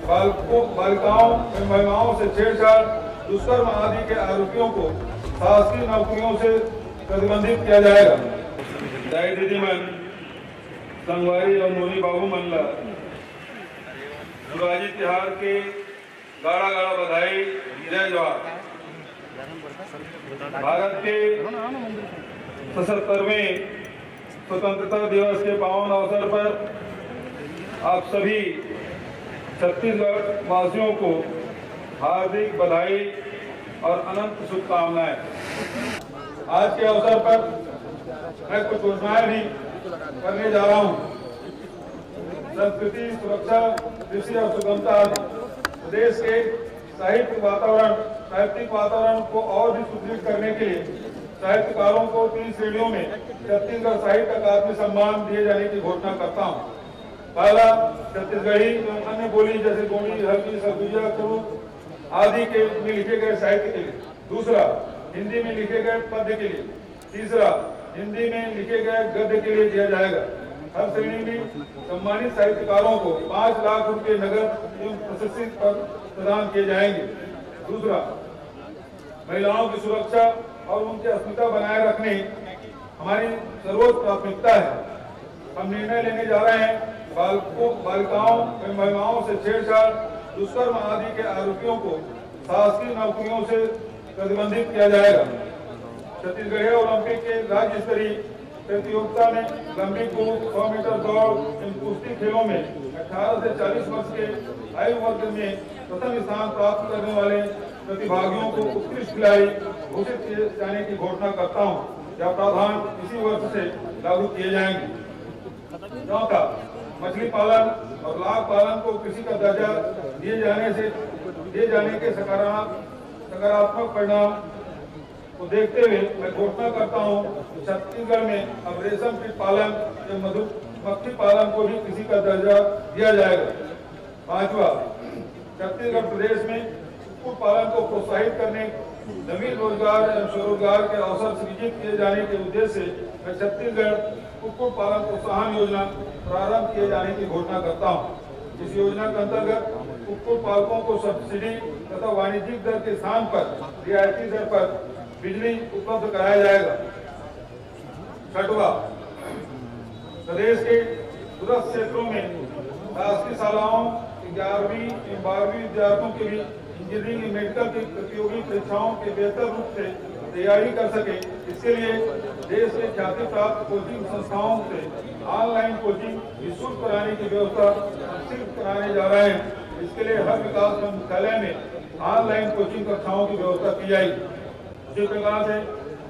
बालिकाओं एवं महिलाओं से छेड़छाड़, दुष्कर्म आदि के आरोपियों को शासकीय नौकरियों से प्रतिबंधित किया जाएगा। जय दीदीमन संगवारी और मोनी बाबू मल्ला शिवाजी तिहार के गाड़ा गाड़ा बधाई, जय जवान। भारत के 77वें स्वतंत्रता दिवस के पावन अवसर पर आप सभी छत्तीसगढ़ वासियों को हार्दिक बधाई और अनंत शुभकामनाएं। आज के अवसर पर मैं कुछ घोषणाएं भी करने जा रहा हूं। संस्कृति, सुरक्षा, कृषि और सुगमता आदि प्रदेश के साहित्यिक वातावरण को और भी सुदृढ़ करने के लिए साहित्यकारों को 3 श्रेणियों में छत्तीसगढ़ साहित्य अकादमी सम्मान दिए जाने की घोषणा करता हूँ। पहला, छत्तीसगढ़ी एवं अन्य बोली जैसे गोंडी, हल्की, सरगुजा, कुरुख आदि के में लिखे गए साहित्य के लिए। दूसरा, हिंदी में लिखे गए पद्य के लिए। तीसरा, हिंदी में लिखे गए गद्य के लिए दिया जाएगा। हर श्रेणी में सम्मानित साहित्यकारों को 5 लाख रुपए नगद एवं प्रशस्ति प्रदान किए जाएंगे। दूसरा, महिलाओं की सुरक्षा और उनकी अस्मिता बनाए रखने हमारी सर्वोच्च प्राथमिकता है। हम निर्णय लेने जा रहे हैं बालिकाओं एवं महिलाओं से छेड़छाड़, दुष्कर्म आदि के आरोपियों को शासकीय नौकरियों से प्रतिबंधित किया जाएगा। छत्तीसगढ़ ओलंपिक के राज्य स्तरीय प्रतियोगिता में लंबी कूद, 100 मीटर दौड़ एवं कुश्ती खेलों में 18 से 40 वर्ष के आयु वर्ग में प्रथम स्थान प्राप्त करने वाले प्रतिभागियों को उत्कृष्ट खिलाड़ी घोषित किए जाने की घोषणा करता हूं। यह प्रावधान इसी वर्ष से लागू किए जाएंगे। चौथा, मछली पालन और लाख पालन को कृषि का दर्जा दिए जाने के सकारात्मक परिणाम को देखते हुए मैं घोषणा करता हूं कि छत्तीसगढ़ में अब रेशम कीट पालन या मधुमक्खी पालन को भी कृषि का दर्जा दिया जाएगा। पांचवा, छत्तीसगढ़ प्रदेश में कुक्कुट पालन को प्रोत्साहित करने, नवीन रोजगार एवं स्वरोजगार के अवसर सृजित किए जाने के उद्देश्य से मैं छत्तीसगढ़ कुक्कुट पालन प्रोत्साहन योजना प्रारंभ किए जाने की घोषणा करता हूं। इस योजना के अंतर्गत कुक्कुट पालकों को सब्सिडी तथा वाणिज्यिक दर के स्थान पर रियायती दर पर बिजली उपलब्ध कराया जाएगा। छठवा, प्रदेश के दूरस्थ क्षेत्रों में शासकीय शालाओं 11वीं एवं 12वीं विद्यार्थियों के लिए इंजीनियरिंग मेडिकल की प्रतियोगी परीक्षाओं के बेहतर रूप से तैयारी कर सके, इसके लिए देश के ख्याति प्राप्त कोचिंग संस्थाओं से ऑनलाइन कोचिंग निःशुल्क कराने की व्यवस्था सुनिश्चित कराने जा रहे हैं। इसके लिए हर विकासखंड मुख्यालय में ऑनलाइन कोचिंग कक्षाओं की व्यवस्था की जाएगी। इसी प्रकार से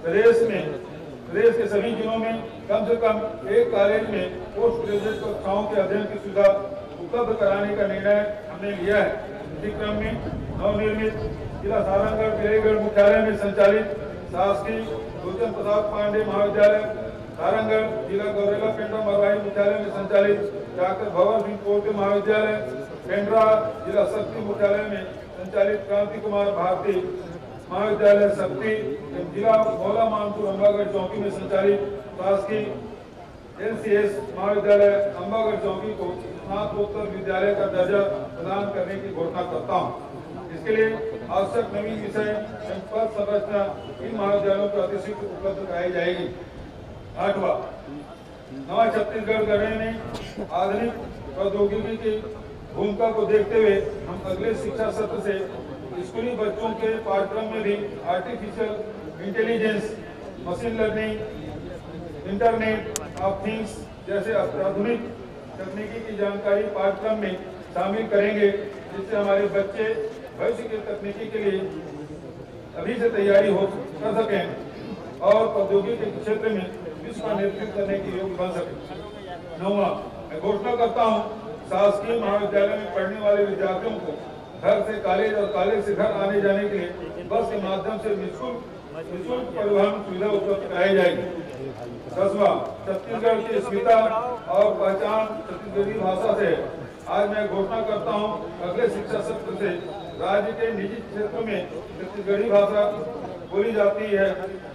प्रदेश के सभी जिलों में कम से कम एक कॉलेज में पोस्ट ग्रेजुएट कक्षाओं के अध्ययन की सुविधा उपलब्ध कराने का निर्णय हमने लिया है। इसी क्रम में नवनिर्मित जिला सारंगढ़ बिलेगढ़ मुख्यालय में संचालित शासकीय लोचन प्रसाद पांडे महाविद्यालय, सारंगढ़ जिला गौरेला पेंड्रा मरवाही मुख्यालय में संचालित डॉक्टर भवर सिंह पोर्ते महाविद्यालय, पेंड्रा जिला शक्ति मुख्यालय में संचालित क्रांति कुमार भारती महाविद्यालय शक्ति, जिला भोला मानपुर अम्बागढ़ चौकी में संचालित शासकीय LCS महाविद्यालय अम्बागढ़ चौकी को स्नातकोत्तर विद्यालय का दर्जा प्रदान करने की घोषणा करता हूँ। इसके लिए आवश्यक नवीन विषय एवं पद संरचना इन महाविद्यालयों को अतिशीघ्र उपलब्ध कराई जाएगी। आठवां, नवा छत्तीसगढ़ गढ़ने में आधुनिक प्रौद्योगिकी की भूमिका को देखते हुए हम अगले शिक्षा सत्र से स्कूली बच्चों के पाठ्यक्रम में भी artificial intelligence, machine learning, internet of things जैसे अत्याधुनिक तकनीकी की जानकारी पाठ्यक्रम में शामिल करेंगे, जिससे हमारे बच्चे भविष्य की तकनीकी के लिए अभी से तैयारी कर सकें और प्रौद्योगिकी के क्षेत्र में विश्व का नेतृत्व करने के योग्य बन सकें। नौवां, मैं घोषणा करता हूँ शासकीय महाविद्यालय में पढ़ने वाले विद्यार्थियों को घर से कॉलेज और कॉलेज से घर आने जाने के लिए बस के माध्यम से निःशुल्क परिवहन सुविधा उपलब्ध कराई जाएगी। 10वां, छत्तीसगढ़ की अस्मिता और पहचान छत्तीसगढ़ी भाषा से आज मैं घोषणा करता हूं अगले शिक्षा सत्र से राज्य के निजी क्षेत्रों में छत्तीसगढ़ी भाषा बोली जाती है।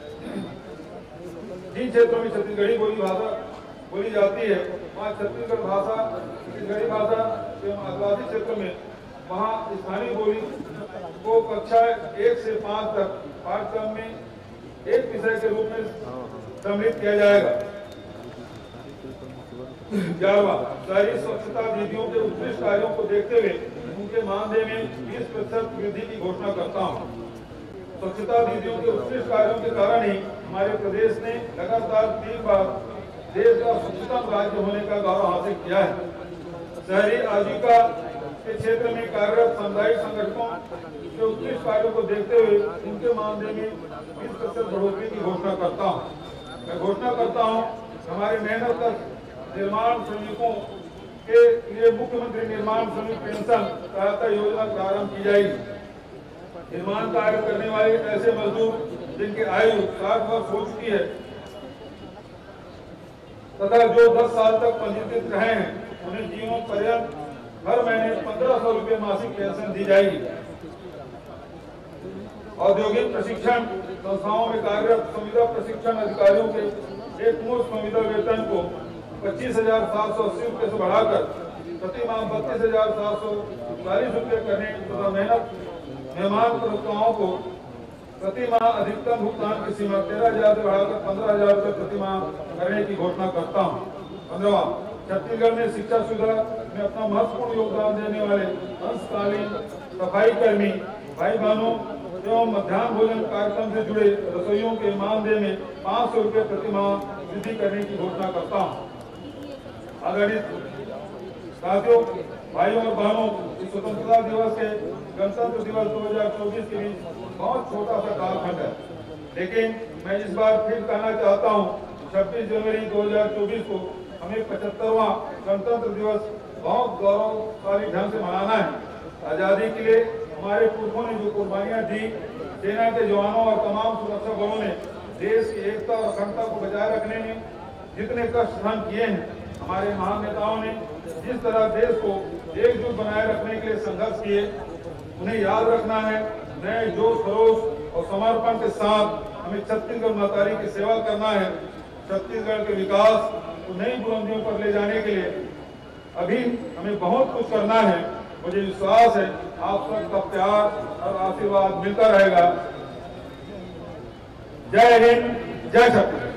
जिन क्षेत्रों में छत्तीसगढ़ी भाषा बोली जाती है वहाँ छत्तीसगढ़ी भाषा एवं आदिवासी क्षेत्रों में वहाँ स्थानीय बोली को कक्षा 1 से 5 तक पाठ्यक्रम में एक विषय के रूप में सम्मिलित किया जाएगा। 11वां, शहरी स्वच्छता दीदियों के उत्कृष्ट कार्यों को देखते हुए उनके मानदेय में 20% वृद्धि की घोषणा करता हूँ। स्वच्छता दीदियों के उत्कृष्ट कार्यों के कारण ही हमारे प्रदेश ने लगातार 3 बार देश का स्वच्छतम राज्य होने का गौरव हासिल किया है। शहरी आजीविका के क्षेत्र में कार्यरत सामुदायिक संगठनों के उत्कृष्ट कार्यों को देखते हुए उनके मानदेय में 20% बढ़ोतरी की घोषणा करता हूँ। मैं घोषणा करता हूँ हमारे मेहनत निर्माण श्रमिकों के लिए मुख्यमंत्री निर्माण श्रमिक पेंशन सहायता योजना प्रारंभ की जाएगी। निर्माण कार्य करने वाले ऐसे मजदूर जिनकी आयु 60 वर्ष हो चुकी है तथा जो 10 साल तक पंजीकृत रहे हैं, उन्हें जीवन पर्यंत हर महीने 1500 रुपये मासिक पेंशन दी जाएगी। औद्योगिक प्रशिक्षण संस्थाओं में कार्यरत संविदा प्रशिक्षण अधिकारियों के एक मुश्त संविदा वेतन को 25,780 रुपये से बढ़ाकर प्रति माह 32,740 रुपये करने तथा मेहमान प्रवक्ताओं को प्रति माह अधिकतम भुगतान की सीमा 13,000 से बढ़ाकर 15,000 रुपये प्रति माह करने की घोषणा करता हूँ। 15वां, छत्तीसगढ़ में शिक्षा सुविधा में अपना महत्वपूर्ण योगदान देने वाले अंशकालीन सफाई कर्मी भाई बहनों एवं मध्याह्न भोजन कार्यक्रम से जुड़े रसोइयों के मानदेय में 500 रुपये प्रति माह वृद्धि करने की घोषणा करता हूँ। आदरणीय साथियों, भाइयों और बहनों, इस स्वतंत्रता दिवस के गणतंत्र दिवस 2024 के बीच बहुत छोटा सा कालखंड है, लेकिन मैं इस बार फिर कहना चाहता हूँ 26 जनवरी 2024 को हमें 75वां गणतंत्र दिवस बहुत गौरवशाली ढंग से मनाना है। आजादी के लिए हमारे पुरखों ने जो कुर्बानियां दी, सेना के जवानों और तमाम सुरक्षा बलों ने देश की एकता और अखंडता को बचाए रखने में जितने कष्ट सहन किए हैं, हमारे महान नेताओं ने जिस तरह देश को एकजुट बनाए रखने के लिए संघर्ष किए, उन्हें याद रखना है। नए जोश खरोश और समर्पण के साथ हमें छत्तीसगढ़ महतारी की सेवा करना है। छत्तीसगढ़ के विकास को नई बुलंदियों पर ले जाने के लिए अभी हमें बहुत कुछ करना है। मुझे विश्वास है आप सबका प्यार और आशीर्वाद मिलता रहेगा। जय हिंद, जय छत्तीसगढ़।